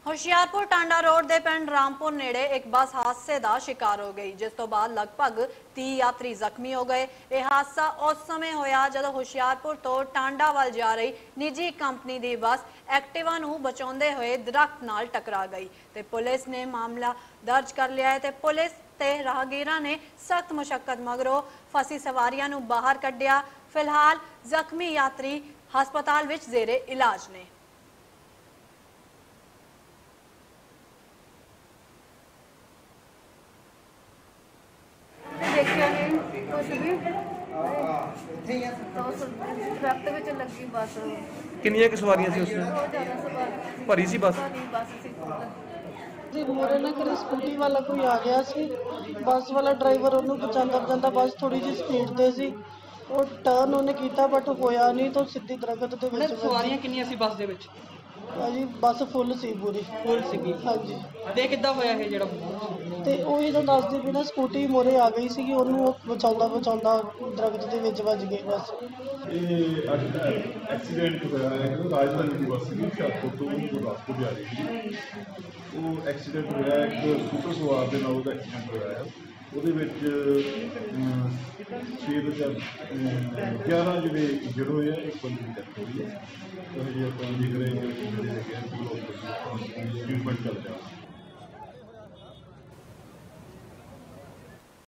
Hoshiarpur Tanda road ਦੇ ਪਿੰਡ ਰਾਮਪੁਰ ਨੇੜੇ ਇੱਕ ਬੱਸ ਹਾਦਸੇ ਦਾ ਸ਼ਿਕਾਰ ਹੋ ਗਈ, ਜਿਸ ਤੋਂ ਬਾਅਦ ਲਗਭਗ 30 ਯਾਤਰੀ ਜ਼ਖਮੀ ਹੋ ਗਏ। ਇਹ ਹਾਦਸਾ ਉਸ ਸਮੇਂ ਹੋਇਆ ਜਦੋਂ ਹੁਸ਼ਿਆਰਪੁਰ ਤੋਂ ਟਾਂਡਾ ਵੱਲ ਜਾ ਰਹੀ ਨਿੱਜੀ ਕੰਪਨੀ ਦੀ ਬੱਸ ਐਕਟਿਵਾ ਨੂੰ ਬਚਾਉਂਦੇ ਹੋਏ ਦਰਖਤ ਨਾਲ ਟਕਰਾ ਗਈ ਤੇ ਪੁਲਿਸ ਨੇ ਮਾਮਲਾ ਦਰਜ ਕਰ ਲਿਆ ਹੈ ਤੇ ਪੁਲਿਸ ਤੇ ਰਾਹਗੀਰਾਂ ਨੇ सख्त मुशक्कत मगरों फसी सवारियां नूं बाहर कढ़िया। फिलहाल जख्मी यात्री हस्पताल विच जेरे इलाज ने। कितनी सवारियां सी उसमें? भरी सी बस? जी मोरे ना करी स्कूटी वाला कोई आ गया सी, बस वाला ड्राइवर उन्होंने बचाता बचाता बस थोड़ी जी स्पीड ते सी, वो टर्न उन्हें किया बट होया नहीं तो सीधी दरखत दे विच। सवारियां कितनी सी बस दे विच? जी बस फुल सी पूरी। फुल सी? हाँ जी। ते किद्दां होया है जेड़ा? ते ओही तो दसदी भी ना, स्कूटी मोरे आ गई सी, ओनू बचाउंदा बचाउंदा दरखत दे विच वज गई बस। ਇਹ ਅੱਜ ਦਾ ਐਕਸੀਡੈਂਟ ਹੋਇਆ ਹੈ ਕਿ ਰਾਜਧਾਨੀ ਦੀ ਬੱਸ ਸੀ ਹੁਸ਼ਿਆਰਪੁਰ ਤੋਂ ਗੁਰਦਾਸਪੁਰ ਜਾ ਰਹੀ ਸੀ। ਉਹ ਐਕਸੀਡੈਂਟ ਹੋਇਆ ਇੱਕ ਸਕੂਟਰ ਸਵਾਰ ਦੇ ਨਾਲ, ਉਹਦਾ ਐਕਸੀਡੈਂਟ ਹੋਇਆ ਹੈ। ਉਹਦੇ ਵਿੱਚ 11 ਜਿਹੜੇ ਇੰਜਰਡ ਹੋਏ ਆ, ਇੱਕ ਬੰਦੇ ਦੀ ਡੈਥ ਹੋਈ ਹੈ। ਉਹ ਜਿਹੜੀ ਆਪਾਂ ਦੇਖ ਰਹੇ ਹਾਂ ਜਿਹੜੇ ਹੈਗੇ ਆ ਟ੍ਰੀਟਮੈਂਟ ਚੱਲ ਰਿਹਾ।